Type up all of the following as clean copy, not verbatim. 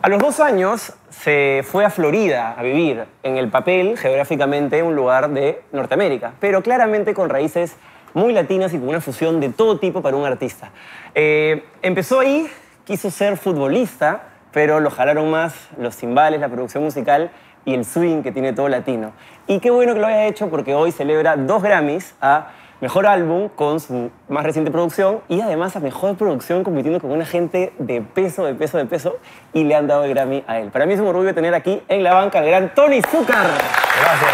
A los 2 años se fue a Florida a vivir, en el papel, geográficamente, un lugar de Norteamérica, pero claramente con raíces muy latinas y con una fusión de todo tipo para un artista. Empezó ahí, quiso ser futbolista, pero lo jalaron más los timbales, la producción musical y el swing que tiene todo latino. Y qué bueno que lo haya hecho porque hoy celebra 2 Grammys a Mejor Álbum con su más reciente producción y además a Mejor Producción compitiendo con una gente de peso, y le han dado el Grammy a él. Para mí es un orgullo tener aquí en la banca al gran Tony Zúcar. Gracias.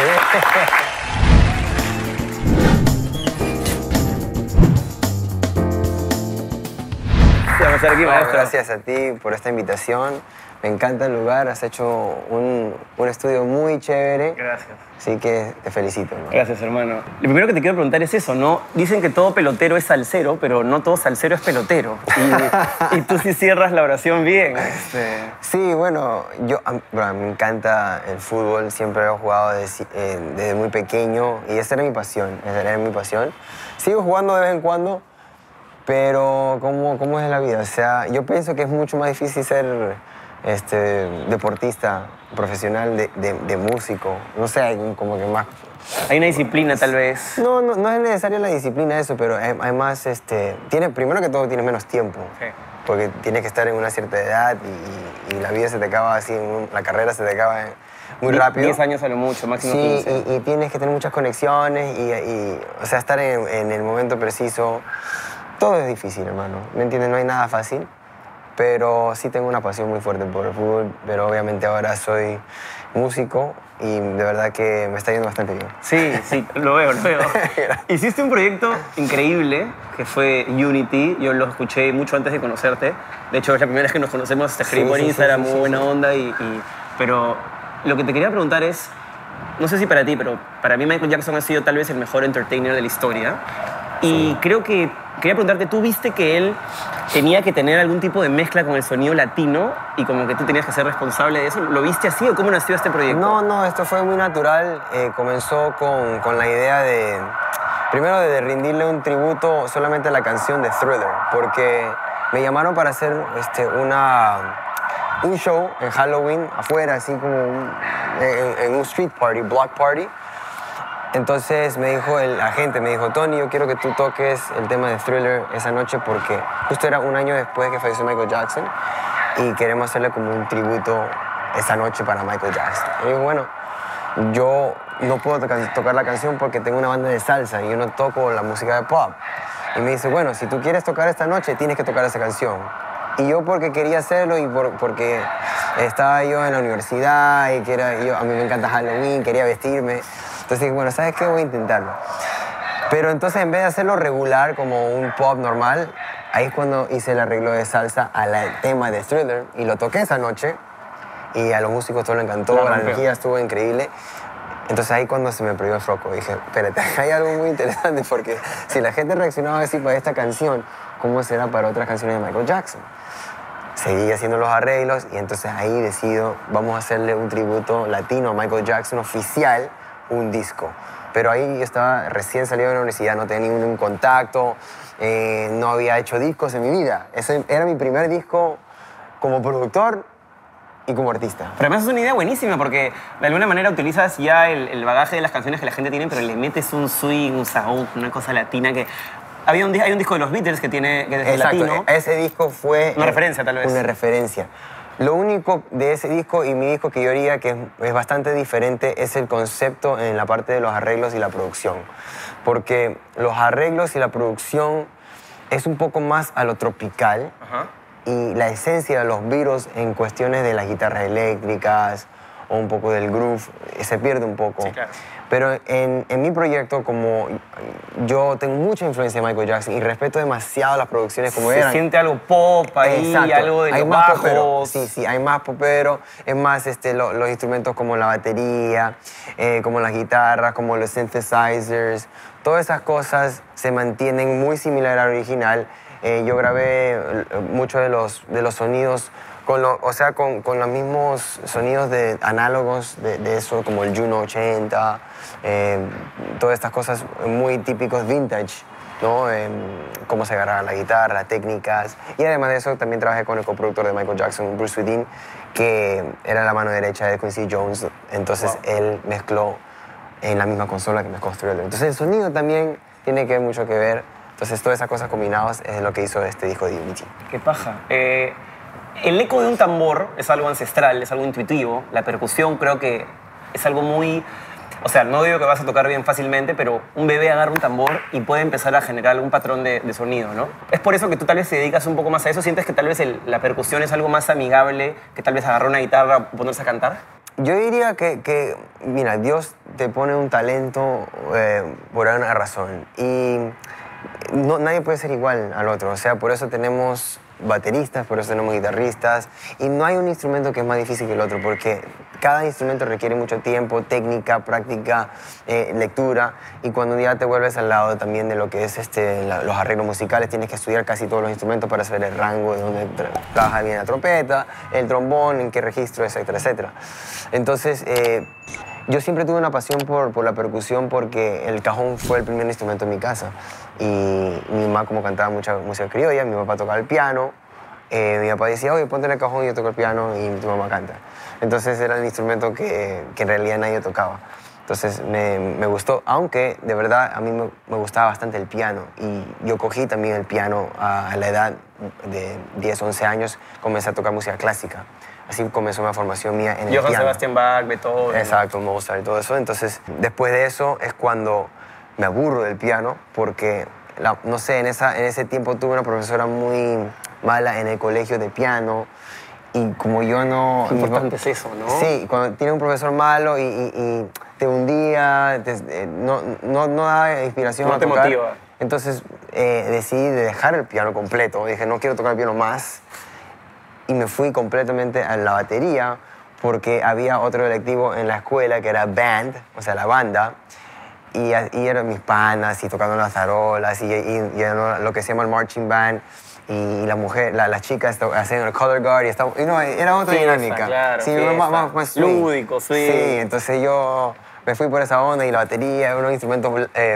Vamos a estar aquí, maestro. Gracias a ti por esta invitación. Me encanta el lugar, has hecho un estudio muy chévere. Gracias. Así que te felicito, ¿no? Gracias, hermano. Lo primero que te quiero preguntar es eso, ¿no? Dicen que todo pelotero es salsero, pero no todo salsero es pelotero. Y tú sí cierras la oración bien. Sí, bueno, me encanta el fútbol, siempre he jugado desde muy pequeño y esa era mi pasión, Sigo jugando de vez en cuando, pero ¿cómo es la vida? O sea, yo pienso que es mucho más difícil ser deportista profesional de músico. No sé, hay como que más... Hay una disciplina, tal vez. No es necesaria la disciplina eso, pero hay más, primero que todo tienes menos tiempo. Sí. Porque tienes que estar en una cierta edad y la vida se te acaba así, la carrera se te acaba muy rápido. 10 años a lo mucho, máximo 15. Sí, y tienes que tener muchas conexiones o sea, estar en el momento preciso. Todo es difícil, hermano. ¿Me entiendes? No hay nada fácil. Pero sí tengo una pasión muy fuerte por el fútbol, pero obviamente ahora soy músico y de verdad que me está yendo bastante bien. Sí, lo veo. Hiciste un proyecto increíble que fue Unity. Yo lo escuché mucho antes de conocerte. De hecho, es la primera vez que nos conocemos. Te escribí por Instagram, muy buena onda. Pero lo que te quería preguntar es, no sé si para ti, pero para mí Michael Jackson ha sido tal vez el mejor entertainer de la historia. Y creo que quería preguntarte, ¿tú viste que él tenía que tener algún tipo de mezcla con el sonido latino y como que tú tenías que ser responsable de eso? ¿Lo viste así o cómo nació este proyecto? No, esto fue muy natural. Comenzó con la idea primero de rendirle un tributo solamente a la canción de Thriller, porque me llamaron para hacer un show en Halloween afuera, así como en un street party, block party. Entonces me dijo el agente, Tony, yo quiero que tú toques el tema de Thriller esa noche porque justo era un año después que falleció Michael Jackson y queremos hacerle como un tributo esa noche para Michael Jackson. Y digo, bueno, yo no puedo tocar la canción porque tengo una banda de salsa y yo no toco la música de pop. Y me dice, bueno, si tú quieres tocar esta noche, tienes que tocar esa canción. Y yo porque quería hacerlo y porque estaba yo en la universidad y a mí me encanta Halloween, quería vestirme. Entonces dije, bueno, ¿sabes qué? Voy a intentarlo. Pero entonces en vez de hacerlo regular como un pop normal, ahí es cuando hice el arreglo de salsa al tema de Thriller y lo toqué esa noche y a los músicos todo le encantó, la energía estuvo increíble. Entonces ahí cuando se me prendió el foco dije, espérate, hay algo muy interesante porque si la gente reaccionaba así para esta canción, ¿cómo será para otras canciones de Michael Jackson? Seguí haciendo los arreglos y entonces ahí decido, vamos a hacerle un tributo latino a Michael Jackson oficial, un disco. Pero ahí yo estaba recién salido de la universidad, no tenía ningún contacto, no había hecho discos en mi vida. Ese era mi primer disco como productor y como artista. Pero además es una idea buenísima porque de alguna manera utilizas ya el bagaje de las canciones que la gente tiene, pero le metes un swing, un sound, una cosa latina que... Hay un disco de los Beatles que es latino. Ese disco fue... Una referencia, tal vez. Una referencia. Lo único de ese disco y mi disco que yo haría que es bastante diferente es el concepto en la parte de los arreglos y la producción. Porque los arreglos y la producción es un poco más a lo tropical. Ajá. Y la esencia de los Beatles en cuestiones de las guitarras eléctricas o un poco del groove se pierde un poco. Sí, claro. Pero en mi proyecto, como yo tengo mucha influencia de Michael Jackson y respeto demasiado las producciones como eran. Se siente algo pop ahí, exacto, algo de hay los más bajos. popero. Sí, hay más popero. Es más los instrumentos como la batería, como las guitarras, como los synthesizers. Todas esas cosas se mantienen muy similar al original. Yo grabé muchos de los sonidos con los mismos sonidos análogos de eso, como el Juno 80, todas estas cosas muy típicos vintage. ¿no? Cómo se agarraba la guitarra, las técnicas. Y además de eso, también trabajé con el coproductor de Michael Jackson, Bruce Swedien, que era la mano derecha de Quincy Jones. Entonces, él mezcló en la misma consola que mezcló Thriller. Entonces, el sonido también tiene mucho que ver. Entonces, todas esas cosas combinadas es lo que hizo este disco de Unity. Qué paja. El eco de un tambor es algo ancestral, es algo intuitivo. La percusión creo que es algo muy... O sea, no digo que vas a tocar bien fácilmente, pero un bebé agarra un tambor y puede empezar a generar algún patrón de sonido, ¿no? Es por eso que tú tal vez te dedicas un poco más a eso. ¿Sientes que tal vez la percusión es algo más amigable que tal vez agarrar una guitarra y ponerse a cantar? Yo diría que, mira, Dios te pone un talento por una razón y nadie puede ser igual al otro. O sea, por eso tenemos bateristas, por eso tenemos guitarristas y no hay un instrumento que es más difícil que el otro porque cada instrumento requiere mucho tiempo, técnica, práctica, lectura y cuando ya te vuelves al lado también de lo que es los arreglos musicales tienes que estudiar casi todos los instrumentos para saber el rango de dónde trabaja bien la trompeta, el trombón, en qué registro, etcétera, etcétera. Entonces, yo siempre tuve una pasión por la percusión porque el cajón fue el primer instrumento en mi casa. Y mi mamá, como cantaba mucha música criolla, mi papá tocaba el piano. Mi papá decía, oye, ponte en el cajón y yo toco el piano y tu mamá canta. Entonces era el instrumento que en realidad nadie tocaba. Entonces me gustó, aunque de verdad a mí me gustaba bastante el piano. Y yo cogí también el piano a la edad de 10, 11 años, comencé a tocar música clásica. Así comenzó una formación mía en el piano. Johann Sebastian Bach, Beethoven. Exacto, Mozart y todo eso. Entonces, después de eso es cuando me aburro del piano porque, no sé, en ese tiempo tuve una profesora muy mala en el colegio de piano y como yo no... Qué importante es eso, ¿no? Sí, cuando tienes un profesor malo y te hundía, no da inspiración no a tocar. No te motiva. Entonces decidí de dejar el piano completo. Dije, no quiero tocar el piano más. Y me fui completamente a la batería porque había otro electivo en la escuela que era band, o sea, la banda. Y eran mis panas y tocando las tarolas y lo que se llama el marching band. Y las chicas hacían el color guard y no, era otra dinámica. Claro, sí, más lúdico, sí. Sí, entonces yo me fui por esa onda y la batería era un instrumento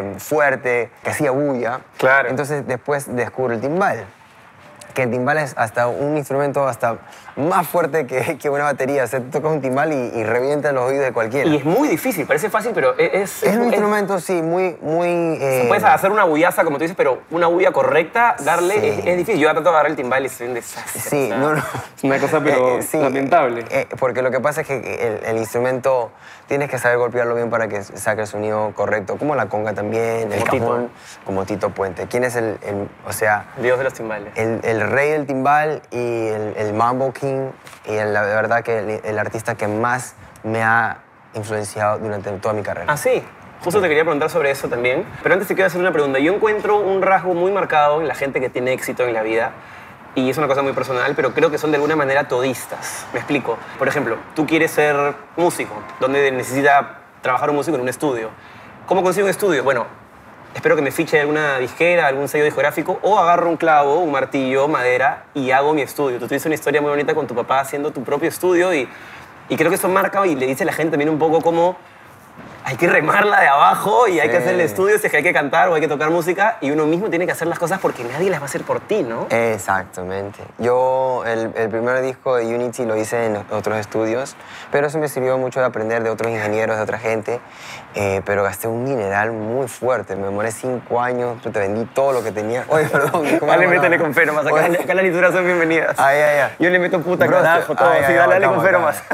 fuerte que hacía bulla. Claro. Entonces después descubro el timbal. Que el timbal es hasta un instrumento hasta más fuerte que una batería. O sea, tú tocas un timbal y revienta los oídos de cualquiera. Y es muy difícil, parece fácil, pero es un instrumento, sí, muy... Puedes hacer una bullaza, como tú dices, pero una bulla correcta, darle, Sí. es difícil. Yo trato de agarrar el timbal y soy un desastre. Sí, o sea, no. Es una cosa, pero Sí, lamentable. porque lo que pasa es que el instrumento tienes que saber golpearlo bien para que saque el sonido correcto, como la conga también, el cajón, como Tito Puente. ¿Quién es o sea... Dios de los timbales. El rey del timbal y el Mambo King y la verdad que el artista que más me ha influenciado durante toda mi carrera. Ah, sí. Justo te quería preguntar sobre eso también. Pero antes te quiero hacer una pregunta. Yo encuentro un rasgo muy marcado en la gente que tiene éxito en la vida. Y es una cosa muy personal, pero creo que son de alguna manera todistas. Me explico. Por ejemplo, tú quieres ser músico, donde necesita trabajar un músico en un estudio. ¿Cómo consigo un estudio? Bueno, espero que me fiche alguna disquera, algún sello discográfico, o agarro un clavo, un martillo, madera y hago mi estudio. Tú tuviste una historia muy bonita con tu papá haciendo tu propio estudio y creo que eso marca y le dice a la gente también un poco cómo hay que remarla de abajo y hay que hacer el estudio si es que hay que cantar o hay que tocar música y uno mismo tiene que hacer las cosas porque nadie las va a hacer por ti, ¿no? Exactamente. Yo el primer disco de Unity lo hice en otros estudios, pero eso me sirvió mucho de aprender de otros ingenieros, de otra gente, pero gasté un dineral muy fuerte. Me demoré 5 años, te vendí todo lo que tenía. Oye, perdón. Dale, métele con feromas. Acá las lecturas son bienvenidas. Ay. Yo le meto puta, carajo, todo. Sí, dale con feromas.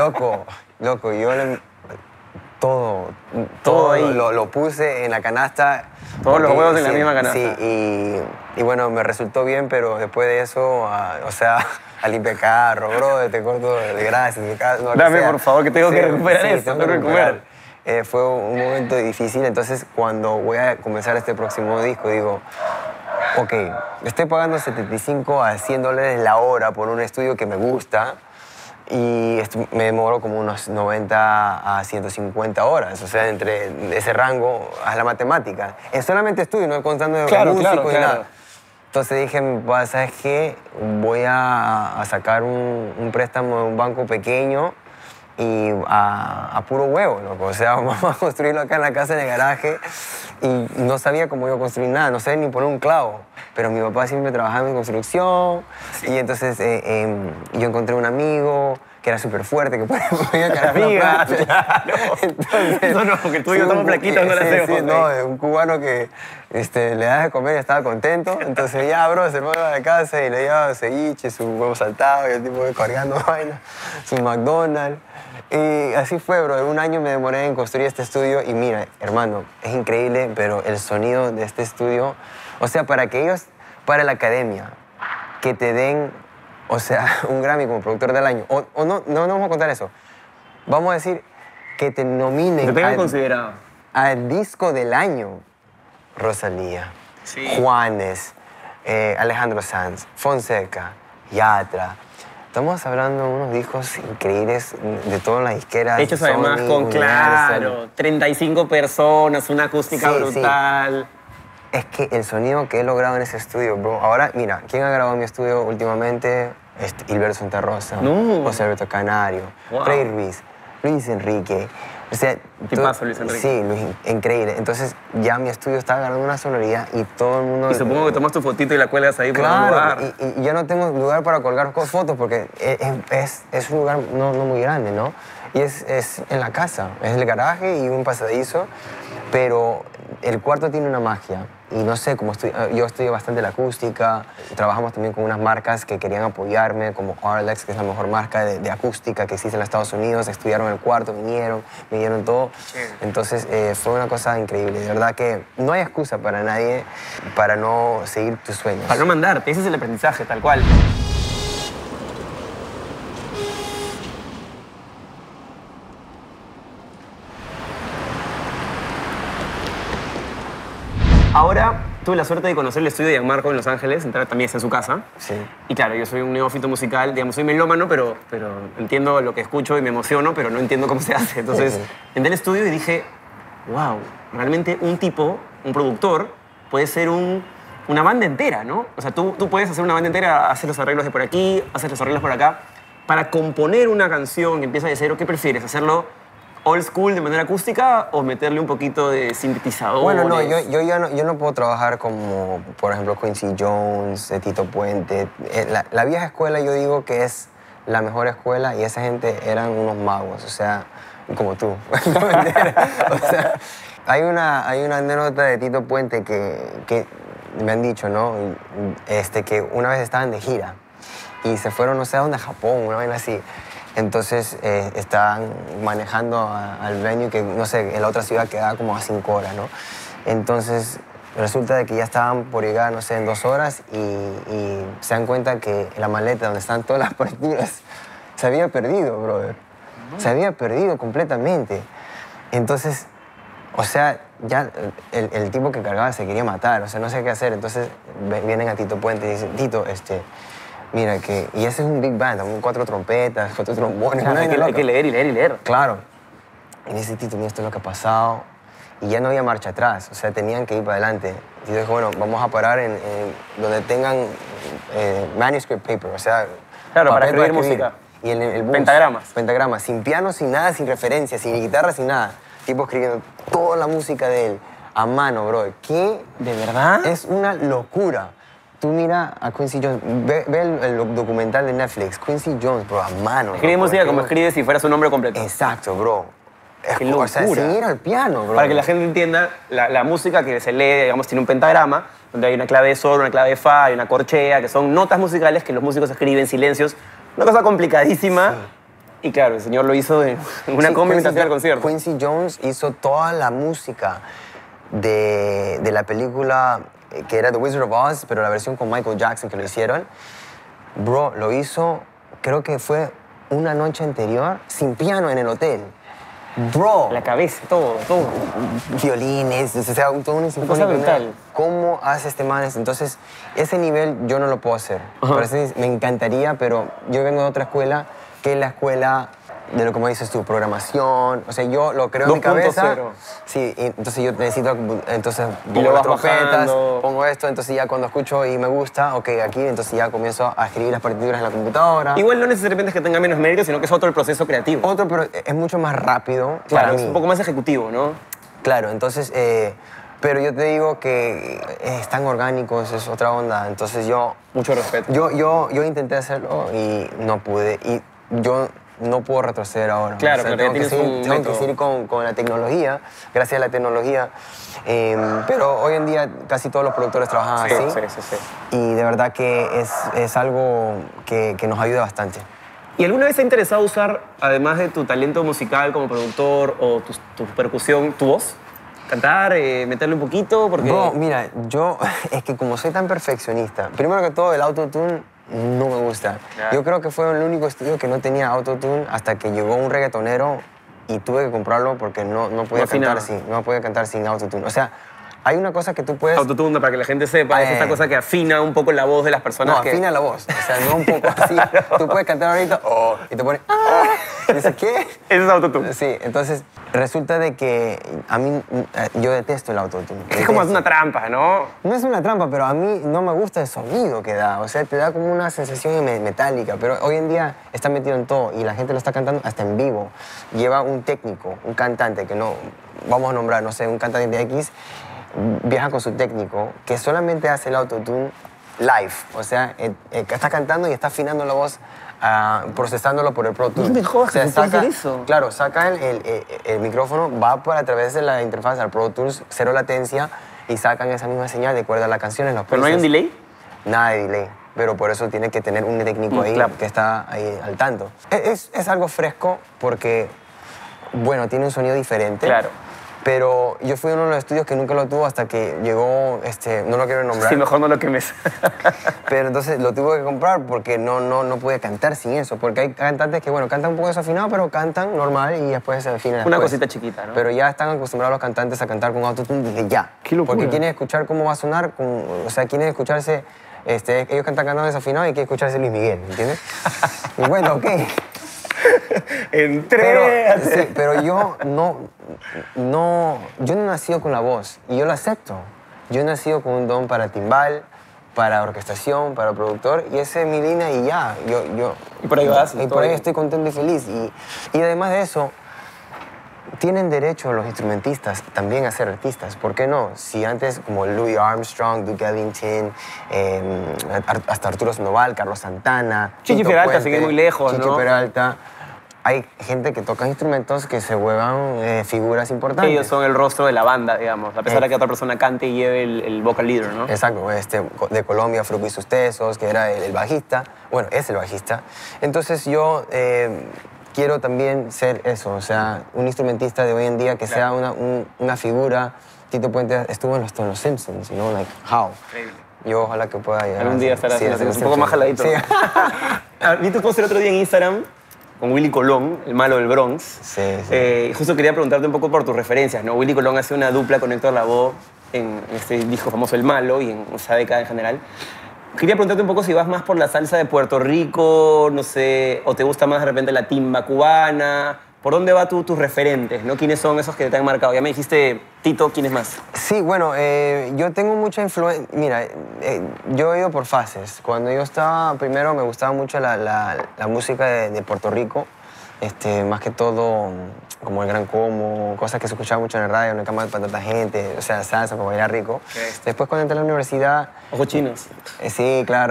Loco, yo todo ahí. lo puse en la canasta. Todos los huevos en la misma canasta. Sí, y bueno, me resultó bien, pero después de eso, o sea, a limpiar carro, bro, te corto de gracias. No, dame, por favor, que tengo que recuperar esto. Tengo que recuperar. Fue un momento difícil, entonces cuando voy a comenzar este próximo disco, digo, ok, estoy pagando 75 a $100 la hora por un estudio que me gusta, y me demoro como unos 90 a 150 horas. O sea, entre ese rango, haz la matemática. Es solamente estudio, no contando de músicos y nada. Entonces dije, ¿sabes qué? Voy a sacar un préstamo de un banco pequeño y a puro huevo, loco. O sea, vamos a construirlo acá en la casa, en el garaje. y no sabía cómo iba a construir nada, no sabía ni poner un clavo. Pero mi papá siempre trabajaba en construcción y entonces yo encontré un amigo que era súper fuerte, que podía cargar Amiga, una planta. Entonces, no, no, porque tú y yo estamos plaquitos, no la sí, hacemos. sí, no, un cubano que le das de comer y estaba contento. Entonces ya, bro, se fue a la casa y le llevaba ceviche, su huevo saltado y el tipo cargando vaina, su McDonald's. Y así fue, bro. En un año me demoré en construir este estudio y mira, hermano, es increíble, pero el sonido de este estudio, o sea, para que ellos, para la academia, que te den, o sea, un Grammy como productor del año, o no vamos a contar eso. Vamos a decir que te nominen Te tengan considerado. al disco del año. Rosalía, Sí. Juanes, Alejandro Sanz, Fonseca, Yatra. Estamos hablando de unos discos increíbles de todas las disqueras. Hechos además Sony, con, Universal. claro, 35 personas, una acústica Sí, brutal. Es que el sonido que he logrado en ese estudio, bro. Ahora, mira, ¿quién ha grabado en mi estudio últimamente? Hilberto Santa Rosa, No. José Alberto Canario, Wow. Rey Ruiz, Luis Enrique. O sea, Tipazo, Luis Enrique. Sí, increíble. Entonces ya mi estudio estaba ganando una sonoridad y todo el mundo... Y supongo que tomas tu fotito y la cuelgas ahí por algún Claro, lugar. y yo no tengo lugar para colgar fotos porque es un lugar no muy grande, ¿no? Y es en la casa, es el garaje y un pasadizo, pero el cuarto tiene una magia. Y no sé, yo estudio bastante la acústica, trabajamos también con unas marcas que querían apoyarme, como Arlex, que es la mejor marca de acústica que existe en los Estados Unidos, estudiaron el cuarto, vinieron todo. Entonces fue una cosa increíble, de verdad que no hay excusa para nadie para no seguir tus sueños. Para no mandarte, ese es el aprendizaje, tal cual. Ahora tuve la suerte de conocer el estudio de Gianmarco en Los Ángeles, entrar también en su casa. Sí. Y claro, yo soy un neófito musical, digamos, soy melómano, pero entiendo lo que escucho y me emociono, pero no entiendo cómo se hace. Entonces, entré al estudio y dije, wow, realmente un tipo, un productor, puede ser una banda entera, ¿no? O sea, tú puedes hacer una banda entera, hacer los arreglos de por aquí, hacer los arreglos por acá. Para componer una canción que empieza de cero, ¿qué prefieres? ¿Hacerlo old school de manera acústica o meterle un poquito de sintetizador? Bueno, no, yo no puedo trabajar como, por ejemplo, Quincy Jones, Tito Puente. La vieja escuela yo digo que es la mejor escuela y esa gente eran unos magos, o sea, como tú. No, mentira. O sea, hay una anécdota de Tito Puente que me han dicho, ¿no? Que una vez estaban de gira y se fueron, no sé a dónde, a Japón, una vaina así. Entonces estaban manejando al venue que, no sé, en la otra ciudad quedaba como a 5 horas, ¿no? Entonces resulta de que ya estaban por llegar, no sé, en 2 horas y se dan cuenta que la maleta donde están todas las partituras se había perdido, brother. Se había perdido completamente. Entonces, o sea, ya el tipo que cargaba se quería matar, o sea, no sé qué hacer. Entonces vienen a Tito Puente y dicen, Tito, mira que... Y ese es un big band, también 4 trompetas, 4 trombones. Claro, hay que leer y leer y leer. Claro. Y dice, Tito, mira, esto es lo que ha pasado. Y ya no había marcha atrás, o sea, tenían que ir para adelante. Y yo dije, bueno, vamos a parar en donde tengan manuscript paper, o sea... Claro, para papel escribir música. Y el bus, Pentagramas. Pentagramas, sin piano, sin nada, sin referencias, sin guitarra, sin nada. Tipo escribiendo toda la música de él a mano, bro. ¿Qué? ¿De verdad? Es una locura. Tú mira a Quincy Jones, ve el documental de Netflix, Quincy Jones, bro, a mano. Escribe música como escribe si fuera su nombre completo. Exacto, bro. Qué O sea, locura. sin ir al piano, bro. Para que la gente entienda, la música que se lee, digamos, tiene un pentagrama, donde hay una clave de sol, una clave de fa, hay una corchea, que son notas musicales que los músicos escriben, silencios. Una cosa complicadísima. Sí. Y claro, el señor lo hizo en una combi mientras hacía el concierto. Quincy Jones hizo toda la música de la película que era The Wizard of Oz, pero la versión con Michael Jackson que lo hicieron. Bro, lo hizo, creo que fue una noche anterior, sin piano en el hotel. Bro. La cabeza, todo. Violines, o sea, todo un cosa brutal. ¿Cómo hace este man? Entonces, ese nivel yo no lo puedo hacer. Por eso me encantaría, pero yo vengo de otra escuela, que es la escuela de lo como dices tú, programación. O sea, yo lo creo en mi cabeza. 2.0. Sí, y entonces yo necesito, entonces Y pongo lo las vas trompetas, bajando. pongo esto, entonces ya cuando escucho y me gusta, ok, aquí, entonces ya comienzo a escribir las partituras en la computadora. Igual no necesariamente es que tenga menos mérito, sino que es otro el proceso creativo. Otro, pero es mucho más rápido Claro, para es mí. un poco más ejecutivo, ¿no? Claro, entonces, Pero yo te digo que están orgánicos, es otra onda. Entonces Mucho respeto. yo intenté hacerlo y no pude. Y yo no puedo retroceder ahora. Claro, pero tengo ya tienes un tengo que método. seguir con la tecnología, gracias a la tecnología. Pero hoy en día casi todos los productores trabajan así. Sí. Y de verdad que es algo que nos ayuda bastante. ¿Y alguna vez te ha interesado usar, además de tu talento musical como productor o tu percusión, tu voz? Cantar, meterle un poquito, porque... Bro, mira, yo es que como soy tan perfeccionista, primero que todo el autotune no me gusta. Ya. Yo creo que fue el único estudio que no tenía autotune hasta que llegó un reggaetonero y tuve que comprarlo porque no podía cantar no podía cantar sin autotune. O sea, hay una cosa que tú puedes... Autotune, para que la gente sepa, es esta cosa que afina un poco la voz de las personas No, que... afina la voz. O sea, no un poco así. Tú puedes cantar ahorita y te pones... Y dices, ¿qué? Eso es autotune. Sí, entonces resulta de que a mí, yo detesto el autotune. Es como una trampa, ¿no? No es una trampa, pero a mí no me gusta el sonido que da. O sea, te da como una sensación metálica. Pero hoy en día está metido en todo y la gente lo está cantando hasta en vivo. Lleva un técnico, un cantante que no... Vamos a nombrar, no sé, un cantante de X, viaja con su técnico que solamente hace el autotune live. O sea, está cantando y está afinando la voz, procesándolo por el Pro Tools. No me jodas que se puede saca, hacer eso. Claro, saca el micrófono, va por a través de la interfaz al Pro Tools, cero latencia, y sacan esa misma señal de acuerdo a la canción en los ¿Pero no hay un delay? Nada de delay, pero por eso tiene que tener un técnico ahí claro. que está ahí al tanto. Es algo fresco porque, bueno, tiene un sonido diferente. Claro. Pero yo fui a uno de los estudios que nunca lo tuvo hasta que llegó, no lo quiero nombrar. Sí, mejor no lo quemes. Pero entonces lo tuve que comprar porque no podía cantar sin eso. Porque hay cantantes que, bueno, cantan un poco desafinado, pero cantan normal y después se afinan. Una cosita chiquita, ¿no? Pero ya están acostumbrados los cantantes a cantar con autotune desde ya. Qué locura. Porque quieren escuchar cómo va a sonar, o sea, quieren escucharse, ellos cantan cantando desafinado y quieren escucharse Luis Miguel, ¿entiendes? Y bueno, ok. Entré. Pero yo no he nacido con la voz y yo lo acepto. Yo he nacido con un don para timbal, para orquestación, para productor y esa es mi línea y ya. Y por ahí vas. Y por ahí estoy contento y feliz. Y además de eso, tienen derecho los instrumentistas también a ser artistas. ¿Por qué no? Si antes, como Louis Armstrong, Duke Ellington, hasta Arturo Sandoval, Carlos Santana, Chichi Tito Peralta, Puente, sigue muy lejos, Chichi ¿no? Peralta, hay gente que toca instrumentos que se vuelvan figuras importantes. Ellos son el rostro de la banda, digamos, a pesar de que otra persona cante y lleve el vocal leader, ¿no? Exacto, de Colombia, Fruco y sus Tesos, que era el bajista, bueno, es el bajista. Entonces yo quiero también ser eso, o sea, un instrumentista de hoy en día que sea una figura. Tito Puente estuvo en los Simpsons, you know, like, how? Increíble. Yo ojalá que pueda llegar. Algún día estarás un poco más jaladito. Sí. Vi tu post el otro día en Instagram con Willy Colón, el malo del Bronx. Sí. Justo quería preguntarte un poco por tus referencias, ¿no? Willy Colón hace una dupla con Héctor Lavoe en este disco famoso El Malo y en esa década en general. Quería preguntarte un poco si vas más por la salsa de Puerto Rico, no sé, o te gusta más de repente la timba cubana. ¿Por dónde van tus referentes, no? ¿Quiénes son esos que te han marcado? Ya me dijiste, Tito, ¿quién es más? Sí, bueno, yo tengo mucha influencia. Mira, yo he ido por fases. Cuando yo estaba primero me gustaba mucho la música de Puerto Rico, más que todo como el Gran Combo, cosas que se escuchaban mucho en el radio, en el cama para tanta gente, o sea, salsa para bailar rico. Okay. Después cuando entré a la universidad... Ojos chinos. Sí, claro.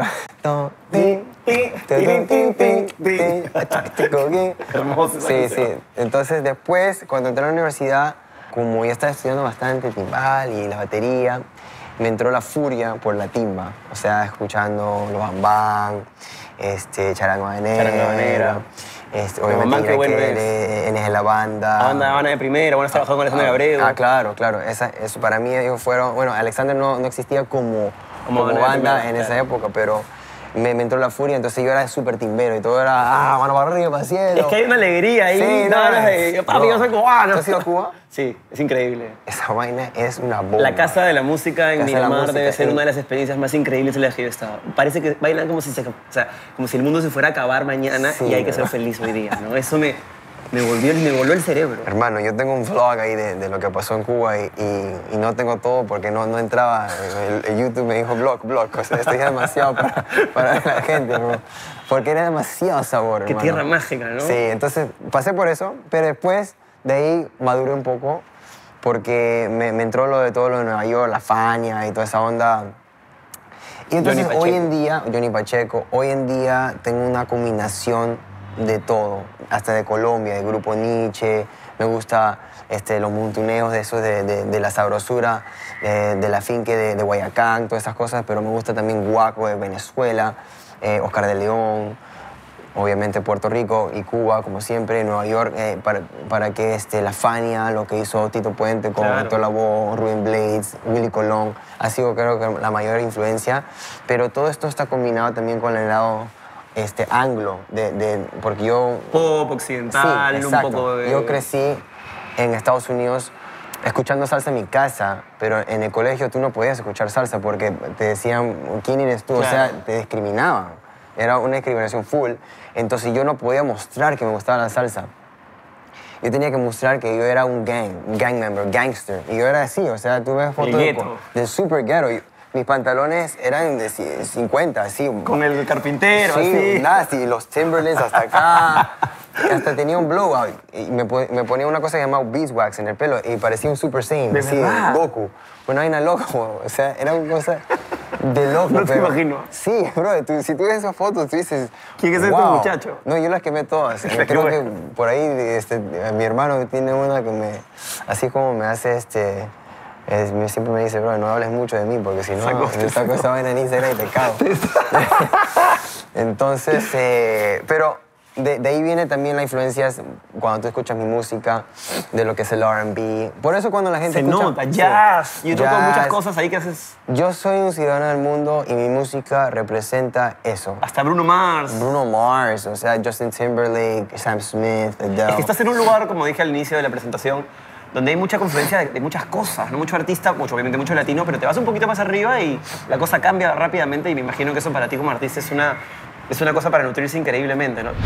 Hermoso. Sí, sí. Entonces después, cuando entré a la universidad, como ya estaba estudiando bastante timbal y la batería, me entró la furia por la timba. O sea, escuchando los Bam Bam, Charanga Habanera. Obviamente qué bueno Enes de la Banda. Banda de primera, bueno, has trabajado con Alexander Abreu. Claro. Eso para mí ellos fueron... Bueno, Alexander no existía como banda en esa época, pero me entró la furia, entonces yo era súper timbero y todo era, mano para arriba, para el cielo. Es que hay una alegría ahí. Sí, Papi, yo soy cubano. ¿Tú has ido a Cuba? Sí, es increíble. Esa vaina es una bomba. La Casa de la Música en Casa de la Miramar Música, debe ser sí. una de las experiencias más increíbles en las que yo he estado. Parece que bailan como si el mundo se fuera a acabar mañana Sí, y hay que ser ¿verdad? feliz hoy día, ¿no? Eso me voló el cerebro. Hermano, yo tengo un vlog ahí de lo que pasó en Cuba y no tengo todo porque no entraba. El YouTube me dijo blog. O sea, esto ya es demasiado para la gente, bro. Porque era demasiado sabor, Qué hermano. tierra mágica, ¿no? Sí, entonces pasé por eso, pero después de ahí maduré un poco porque me entró lo de todo lo de Nueva York, la Fania y toda esa onda. Y entonces Johnny hoy Pacheco. en día, Johnny Pacheco, hoy en día tengo una combinación de todo, hasta de Colombia, de Grupo Nietzsche, me gusta los montuneos de esos de la sabrosura, de la finque de Guayacán, todas esas cosas, pero me gusta también Guaco de Venezuela, Oscar de León, obviamente Puerto Rico y Cuba, como siempre, Nueva York, para que la Fania, lo que hizo Tito Puente con Claro. Héctor Lavoe, Rubén Blades, Willy Colón, ha sido creo que la mayor influencia, pero todo esto está combinado también con el lado anglo, porque yo... Pop occidental, Sí, un exacto. poco de... Yo crecí en Estados Unidos escuchando salsa en mi casa, pero en el colegio tú no podías escuchar salsa porque te decían, ¿quién eres tú? Claro. O sea, te discriminaban. Era una discriminación full. Entonces yo no podía mostrar que me gustaba la salsa. Yo tenía que mostrar que yo era un gang member, gangster. Y yo era así, o sea, tú ves fotos gueto. del super ghetto. Mis pantalones eran de 50, así. Con el carpintero, Sí, así. nasty, los Timberlands hasta acá. Hasta tenía un blowout. Y me ponía una cosa llamada beeswax en el pelo y parecía un Super Saiyan. ¿De así, verdad? Goku. Una vaina loco. O sea, era una cosa de loco. No te pero- imagino. Sí, bro. Si tú ves esas fotos, tú dices... ¿Quién es este "Wow". muchacho? No, yo las quemé todas. Qué Creo que bueno. por ahí mi hermano tiene una que me... Así como me hace siempre me dice, bro, no hables mucho de mí porque si no, saco esa vaina en Instagram y te cago. Entonces, pero de ahí viene también la influencia cuando tú escuchas mi música, de lo que es el R&B. Por eso cuando la gente Se escucha... nota, sí, jazz. Yo toco muchas jazz. cosas ahí que haces... Yo soy un ciudadano del mundo y mi música representa eso. Hasta Bruno Mars. Bruno Mars, o sea, Justin Timberlake, Sam Smith, Adele. Es que estás en un lugar, como dije al inicio de la presentación, donde hay mucha confluencia de muchas cosas, ¿no? Mucho artista, obviamente mucho latino, pero te vas un poquito más arriba y la cosa cambia rápidamente y me imagino que eso para ti como artista es una cosa para nutrirse increíblemente, ¿no?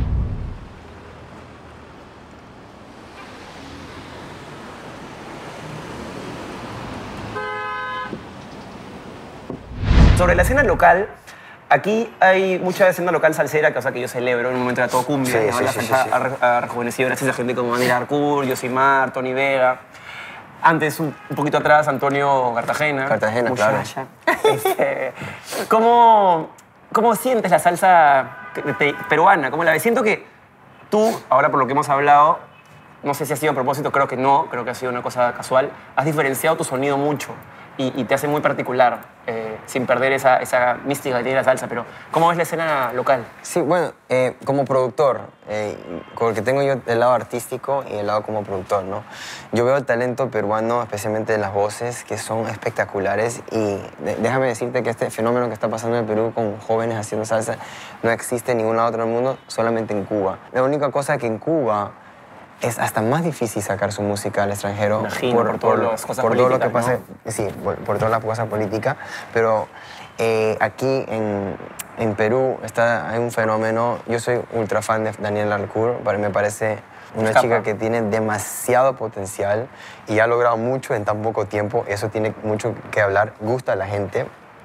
Sobre la escena local, aquí hay mucha escena local salsera, cosa que yo celebro. En un momento era todo cumbia, Sí, ¿no? sí, La sí, salsa sí. ha rejuvenecido gracias a gente como Daniel Arcour, Yosimar, Tony Vega. Antes, un poquito atrás, Antonio Cartagena. Cartagena, claro. Muchacha. ¿Cómo sientes la salsa peruana? ¿Cómo la ves? Siento que tú, ahora por lo que hemos hablado, no sé si ha sido a propósito, creo que no, creo que ha sido una cosa casual, has diferenciado tu sonido mucho y te hace muy particular, sin perder esa mística que tiene la salsa. Pero, ¿cómo ves la escena local? Sí, bueno, como productor, porque tengo yo el lado artístico y el lado como productor, ¿no? Yo veo el talento peruano, especialmente de las voces, que son espectaculares y déjame decirte que este fenómeno que está pasando en el Perú con jóvenes haciendo salsa no existe en ningún lado del mundo, solamente en Cuba. La única cosa que en Cuba es hasta más difícil sacar su música al extranjero Imagino, por todas las cosas por todo lo que políticas, pasa, sí, por todas las cosas políticas, pero aquí en Perú hay un fenómeno, yo soy ultra fan de Daniel Arcour, me parece una Escapa. chica que tiene demasiado potencial y ha logrado mucho en tan poco tiempo, eso tiene mucho que hablar, gusta a la gente.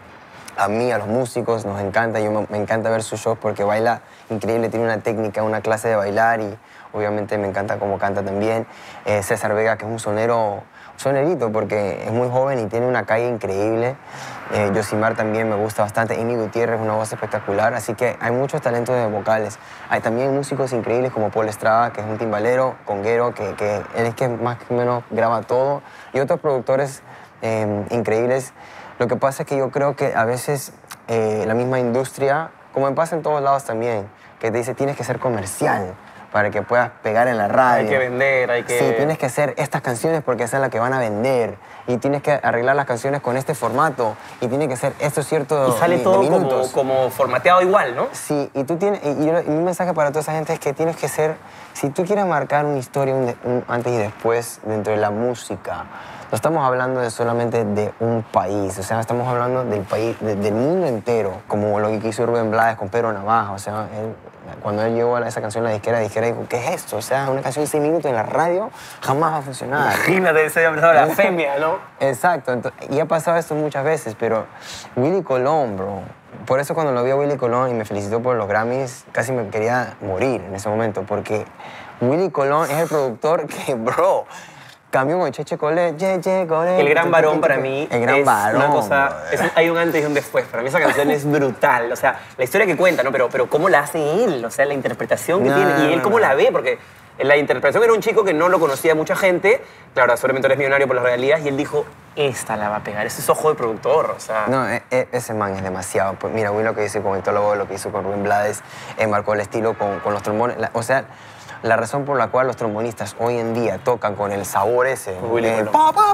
A mí, a los músicos, nos encanta, me encanta ver sus shows porque baila increíble, tiene una técnica, una clase de bailar y obviamente me encanta cómo canta también. César Vega, que es un sonerito porque es muy joven y tiene una calle increíble. Yosimar también me gusta bastante. Amy Gutiérrez, una voz espectacular, así que hay muchos talentos de vocales. Hay también músicos increíbles como Paul Estrada, que es un timbalero, conguero, que él es que más o menos graba todo, y otros productores increíbles. Lo que pasa es que yo creo que a veces la misma industria, como me pasa en todos lados también, que te dice tienes que ser comercial para que puedas pegar en la radio. Hay que vender, hay que... Sí, tienes que hacer estas canciones porque esa es la que van a vender. Y tienes que arreglar las canciones con este formato. Y tiene que ser esto cierto Y sale todo minutos. como formateado igual, ¿no? Sí, y tú tienes, y mi mensaje para toda esa gente es que tienes que ser, si tú quieres marcar una historia, un antes y después dentro de la música, no estamos hablando solamente de un país, o sea, estamos hablando del país, del mundo entero, como lo que hizo Rubén Blades con Pedro Navaja, o sea, cuando él llevó esa canción a la disquera dijo, ¿qué es esto? O sea, una canción de 6 minutos en la radio jamás va a funcionar. Imagínate, se ha empezado la femia, ¿no? Exacto, y ha pasado esto muchas veces, pero Willy Colón, bro, por eso cuando lo vi a Willy Colón y me felicitó por los Grammys, casi me quería morir en ese momento, porque Willy Colón es el productor que, bro, cambió con Cheche Colette, Cheche Colette. El Gran Varón para mí el gran es varón, una cosa, brother. hay un antes y un después. Para mí esa canción es brutal. O sea, la historia que cuenta, ¿no? Pero cómo la hace él, o sea, la interpretación que No, tiene y él no, cómo no. la ve, porque la interpretación era un chico que no lo conocía mucha gente. Claro, seguramente eres millonario por las regalías y él dijo, esta la va a pegar. Ese es ojo de productor, o sea. No, ese man es demasiado. Pues mira, Will lo que hizo con Héctor Lavoe, lo que hizo con Rubén Blades, marcó el estilo con los trombones. O sea, la razón por la cual los trombonistas hoy en día tocan con el sabor ese. Willy Colón.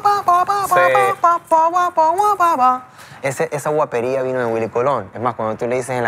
Esa guapería vino de Willy Colón. Es más, cuando tú le dices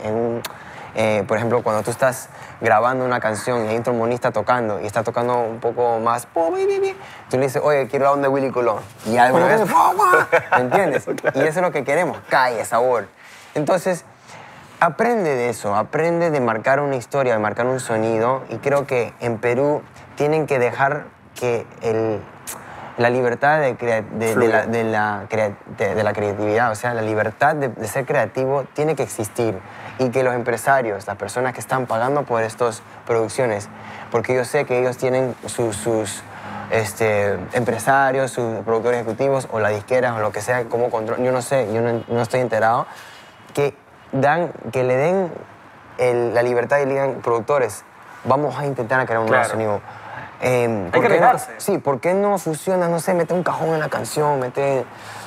por ejemplo, cuando tú estás grabando una canción y hay un trombonista tocando y está tocando un poco más, tú le dices, oye, quiero la onda de Willy Colón. Y alguna vez, ¿me entiendes? Y eso es lo que queremos, calle, sabor. Entonces, aprende de eso, aprende de marcar una historia, de marcar un sonido. Y creo que en Perú tienen que dejar que la libertad de la creatividad, o sea, la libertad de ser creativo tiene que existir. Y que los empresarios, las personas que están pagando por estas producciones, porque yo sé que ellos tienen sus empresarios, sus productores ejecutivos o las disqueras o lo que sea, como control, yo no sé, yo no estoy enterado, que le den la libertad y le digan, productores, vamos a intentar crear un nuevo sonido. Hay que arriesgarse. Sí, ¿por qué no fusionas, no sé, mete un cajón en la canción, mete,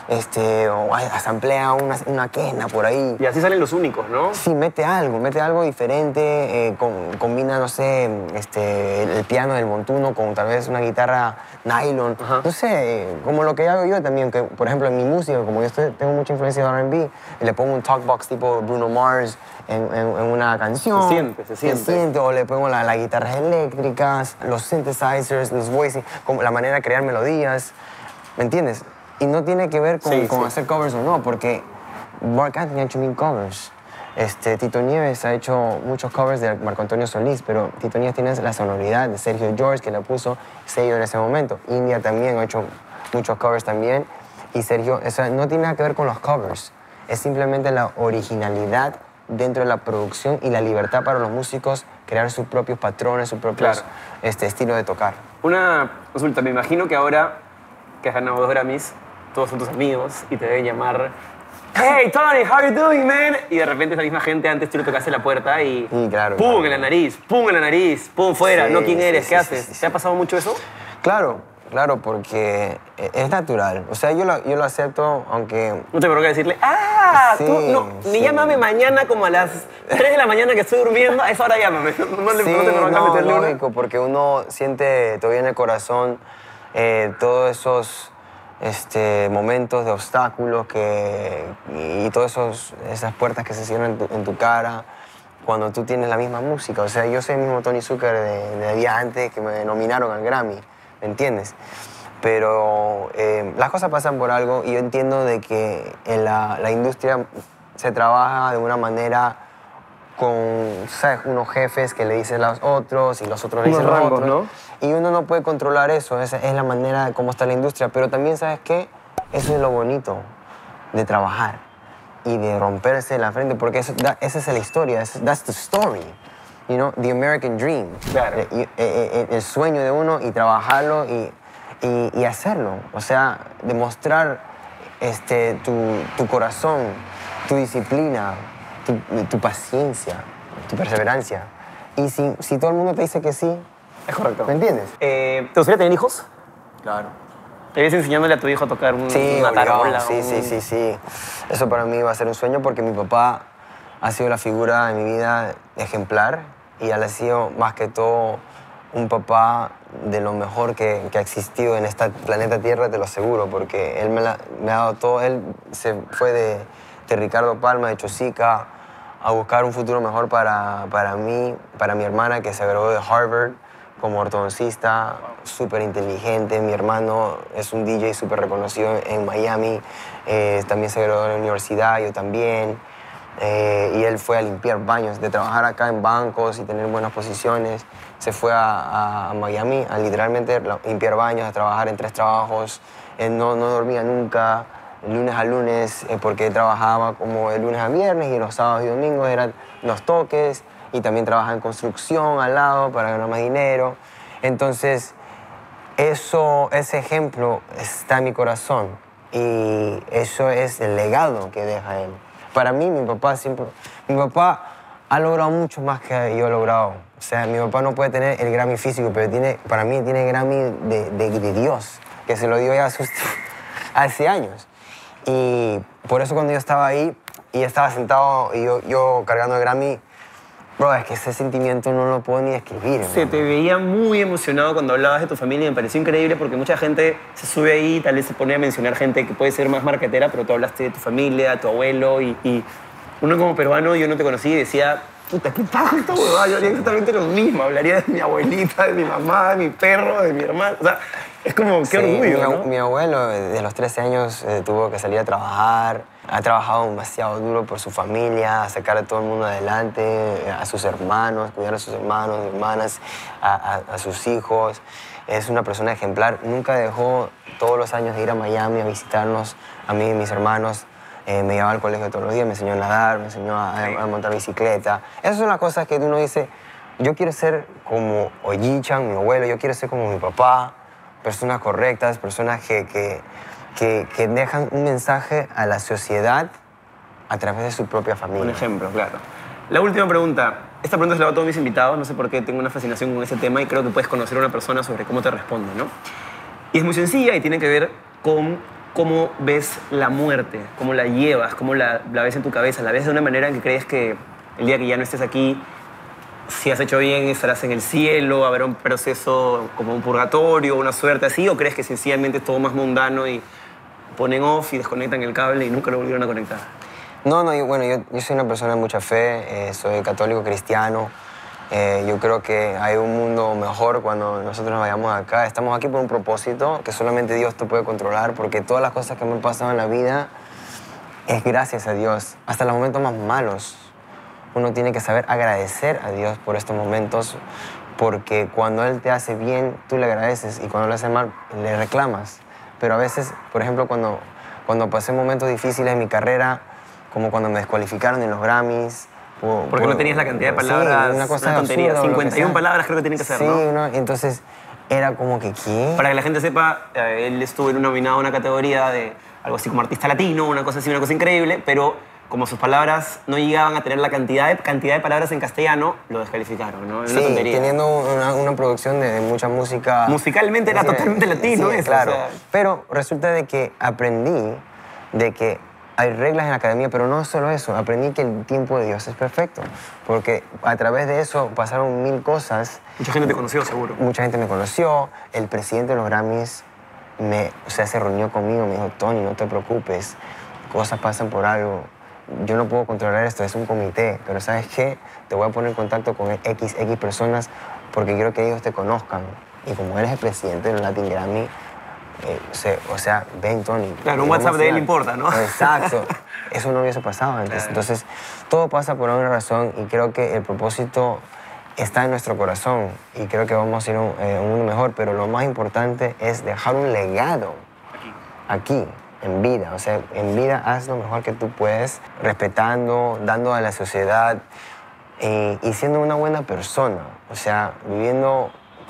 o asamblea una quena por ahí? Y así salen los únicos, ¿no? Sí, mete algo diferente, combina, no sé, el piano del montuno con tal vez una guitarra nylon, no sé, como lo que hago yo también, que por ejemplo en mi música, como yo tengo mucha influencia de R&B, le pongo un talkbox tipo Bruno Mars en una canción. Se siente. O le pongo las guitarras eléctricas, los synthesizers, los voicing, como la manera de crear melodías, ¿me entiendes? Y no tiene que ver con hacer covers o no, porque Marc Anthony ha hecho 1000 covers. Tito Nieves ha hecho muchos covers de Marco Antonio Solís, pero Tito Nieves tiene la sonoridad de Sergio George, que le puso sello en ese momento. India también ha hecho muchos covers también. Y Sergio, eso no tiene nada que ver con los covers. Es simplemente la originalidad dentro de la producción y la libertad para los músicos crear sus propios patrones, sus propios estilo de tocar. Una consulta, me imagino que ahora que has ganado 2 Grammys, todos son tus amigos y te deben llamar "Hey, Tony, how you doing, man?" Y de repente esa misma gente, antes tú le tocaste la puerta y claro, ¡pum! claro. En la nariz, ¡pum! En la nariz, ¡pum! Fuera, Sí, ¿no? ¿Quién eres? sí, ¿Qué sí, haces? sí, sí. ¿Te ha pasado mucho eso? Claro, porque es natural. O sea, yo lo acepto, aunque... No te provoca decirle, Sí, tú, no, ni sí. llámame mañana como a las 3 de la mañana que estoy durmiendo, a esa hora llámame. No te provoca meterle una. lógico, porque uno siente todavía en el corazón todos esos momentos de obstáculos y todas esas puertas que se cierran en tu cara cuando tú tienes la misma música. O sea, yo soy el mismo Tony Zucker de día antes que me nominaron al Grammy, ¿me entiendes? Pero las cosas pasan por algo y yo entiendo de que en la industria se trabaja de una manera con, ¿sabes?, unos jefes que le dicen a los otros y los otros le dicen a los rangos, otros. ¿no? Y uno no puede controlar eso, esa es la manera de cómo está la industria. Pero también, ¿sabes qué? Eso es lo bonito de trabajar y de romperse la frente, porque esa es la historia, that's the story, you know, the American dream. Claro. El sueño de uno y trabajarlo y hacerlo. O sea, demostrar tu corazón, tu disciplina, tu paciencia, tu perseverancia. Y si todo el mundo te dice que sí, Es correcto. ¿me entiendes? ¿Te gustaría tener hijos? Claro. ¿Te ves enseñándole a tu hijo a tocar Sí, una obligado. tarola? Sí. Eso para mí va a ser un sueño porque mi papá ha sido la figura en mi vida ejemplar y él ha sido más que todo un papá de lo mejor que ha existido en este planeta Tierra, te lo aseguro, porque él me ha dado todo. Él se fue de Ricardo Palma, de Chosica, a buscar un futuro mejor para mí, para mi hermana que se graduó de Harvard como ortodoncista, súper inteligente. Mi hermano es un DJ súper reconocido en Miami, también se graduó de la universidad, yo también. Y él fue a limpiar baños, de trabajar acá en bancos y tener buenas posiciones. Se fue a Miami a literalmente limpiar baños, a trabajar en 3 trabajos. Él no dormía nunca, lunes a lunes, porque él trabajaba como de lunes a viernes y los sábados y domingos eran los toques. Y también trabajaba en construcción al lado para ganar más dinero. Entonces, ese ejemplo está en mi corazón y eso es el legado que deja él. Para mí, mi papá ha logrado mucho más que yo he logrado. O sea, mi papá no puede tener el Grammy físico, pero para mí tiene el Grammy de Dios, que se lo dio ya hace años. Y por eso cuando yo estaba ahí y estaba sentado y yo cargando el Grammy, bro, es que ese sentimiento no lo puedo ni describir. Se te veía muy emocionado cuando hablabas de tu familia y me pareció increíble porque mucha gente se sube ahí, tal vez se pone a mencionar gente que puede ser más marquetera, pero tú hablaste de tu familia, tu abuelo y uno como peruano, yo no te conocí y decía, puta, ¿qué pasa esta huevada? Yo haría exactamente lo mismo, hablaría de mi abuelita, de mi mamá, de mi perro, de mi hermano, o sea, es como, qué Sí, orgullo, ¿no? Mi abuelo de los 13 años tuvo que salir a trabajar, ha trabajado demasiado duro por su familia, a sacar a todo el mundo adelante, a sus hermanos, cuidar a sus hermanos, hermanas, a sus hijos. Es una persona ejemplar, nunca dejó todos los años de ir a Miami a visitarnos, a mí y mis hermanos. Me llevaba al colegio todos los días, me enseñó a nadar, me enseñó a montar bicicleta. Esas son las cosas que uno dice, yo quiero ser como Oji-chan, mi abuelo, yo quiero ser como mi papá, personas correctas, personas que dejan un mensaje a la sociedad a través de su propia familia. Un ejemplo, claro. La última pregunta. Esta pregunta se la hago a todos mis invitados, no sé por qué tengo una fascinación con ese tema y creo que puedes conocer a una persona sobre cómo te responde, ¿no? Y es muy sencilla y tiene que ver con cómo ves la muerte, cómo la llevas, cómo la ves en tu cabeza, la ves de una manera en que crees que el día que ya no estés aquí, si has hecho bien estarás en el cielo, habrá un proceso como un purgatorio, una suerte así, o crees que sencillamente es todo más mundano y ponen off y desconectan el cable y nunca lo volvieron a conectar. No, yo soy una persona de mucha fe, soy católico cristiano. Yo creo que hay un mundo mejor cuando nosotros nos vayamos acá. Estamos aquí por un propósito que solamente Dios te puede controlar, porque todas las cosas que me han pasado en la vida es gracias a Dios, hasta los momentos más malos. Uno tiene que saber agradecer a Dios por estos momentos, porque cuando Él te hace bien, tú le agradeces, y cuando le hace mal, le reclamas. Pero a veces, por ejemplo, cuando pasé momentos difíciles en mi carrera, como cuando me descalificaron en los Grammys. Porque no tenías la cantidad de palabras, sí, una cosa tontería. absurda, 51 palabras creo que tienen que ser, sí, ¿no? Entonces era como que, ¿qué? Para que la gente sepa, él estuvo nominado a una categoría de algo así como artista latino, una cosa así, una cosa increíble, pero como sus palabras no llegaban a tener la cantidad de palabras en castellano, lo descalificaron, ¿no? Es una tontería. Teniendo una producción de mucha música. Musicalmente era totalmente latino eso. Claro, o sea. Pero resulta de que aprendí de que hay reglas en la academia, pero no solo eso, aprendí que el tiempo de Dios es perfecto, porque a través de eso pasaron 1000 cosas. Mucha gente te conoció, seguro. Mucha gente me conoció, el presidente de los Grammys se reunió conmigo, me dijo, Tony, no te preocupes, cosas pasan por algo, yo no puedo controlar esto, es un comité, pero ¿sabes qué? Te voy a poner en contacto con XX personas porque quiero que ellos te conozcan. Y como él es el presidente del Latin Grammy, o sea, ven, Tony. Claro, un WhatsApp de él importa, ¿no? Exacto. Eso no hubiese pasado antes. Claro. Entonces, todo pasa por una razón y creo que el propósito está en nuestro corazón y creo que vamos a ir a un mundo mejor, pero lo más importante es dejar un legado aquí, en vida. O sea, en vida haz lo mejor que tú puedes, respetando, dando a la sociedad y siendo una buena persona. O sea, viviendo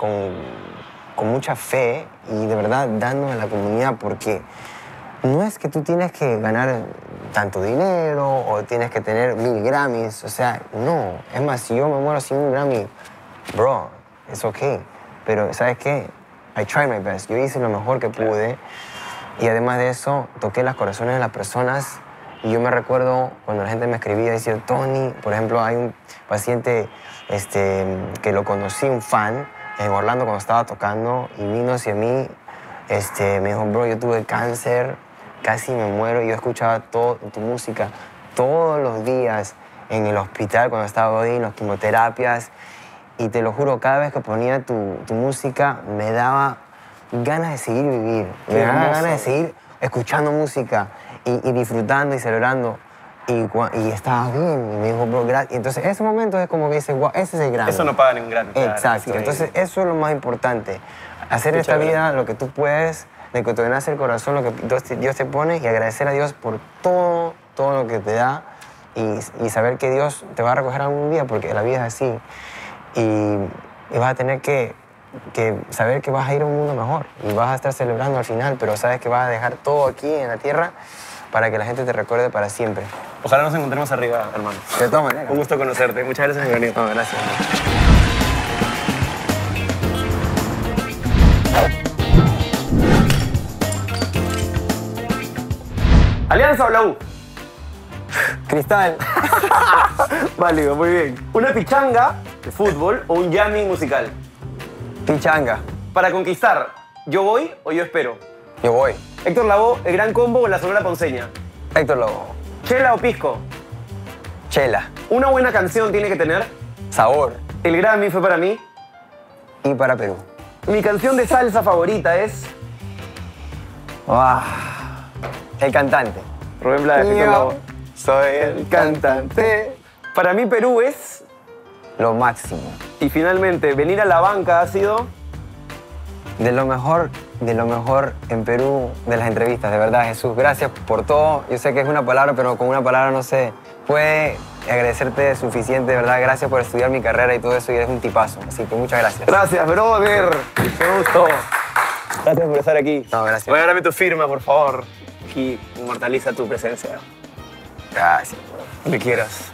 con mucha fe y de verdad dando a la comunidad, porque no es que tú tienes que ganar tanto dinero o tienes que tener 1000 Grammys, o sea, no. Es más, si yo me muero sin un Grammy, bro, it's okay. Pero, ¿sabes qué? I tried my best. Yo hice lo mejor que pude y además de eso, toqué los corazones de las personas y yo me recuerdo cuando la gente me escribía y decía, Tony, por ejemplo, hay un paciente que lo conocí, un fan, en Orlando cuando estaba tocando y vino hacia mí, me dijo, bro, yo tuve cáncer, casi me muero y yo escuchaba tu música todos los días en el hospital cuando estaba ahí en las quimioterapias y te lo juro, cada vez que ponía tu música me daba ganas de seguir vivir, me daba ganas de seguir escuchando música y disfrutando y celebrando. Y estaba bien, y me dijo, bro, gracias. Y entonces, ese momento es como que dice, wow, ese es el Grammy. Eso no paga ningún Grammy. Exacto. Claro, entonces, eso es lo más importante. Hacer esta vida lo que tú puedes, de que te nace el corazón, lo que Dios te pone, y agradecer a Dios por todo lo que te da, y saber que Dios te va a recoger algún día, porque la vida es así. Y vas a tener que saber que vas a ir a un mundo mejor y vas a estar celebrando al final, pero sabes que vas a dejar todo aquí en la tierra para que la gente te recuerde para siempre. Ojalá nos encontremos arriba, hermano. De todas maneras. Un gusto conocerte. Muchas gracias por venir. No, gracias. ¿Alianza o la U? Cristal. Válido, muy bien. ¿Una pichanga de fútbol o un jamming musical? Pichanga. Para conquistar, ¿yo voy o yo espero? Yo voy. Héctor Lavoe, El Gran Combo o La Sonora Ponceña. Héctor Lobo. ¿Chela o pisco? Chela. Una buena canción tiene que tener. Sabor. El Grammy fue para mí. Y para Perú. Mi canción de salsa favorita es El cantante. Rubén Blades, Héctor Lavoe. Soy el cantante. Para mí Perú es... Lo máximo. Y finalmente, venir a la banca ha sido... De lo mejor en Perú de las entrevistas, de verdad, Jesús. Gracias por todo. Yo sé que es una palabra, pero con una palabra no se puede agradecerte suficiente, de verdad. Gracias por estudiar mi carrera y todo eso, y eres un tipazo. Así que muchas gracias. Gracias, brother. Qué gusto. Gracias por estar aquí. No, gracias. Regálame tu firma, por favor. Aquí inmortaliza tu presencia. Gracias. Donde quieras.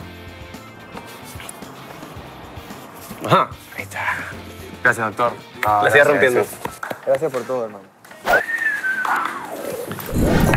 Ajá. Ahí está. Gracias, doctor. No, La sigas gracias, rompiendo. Jesús. Gracias por todo, hermano.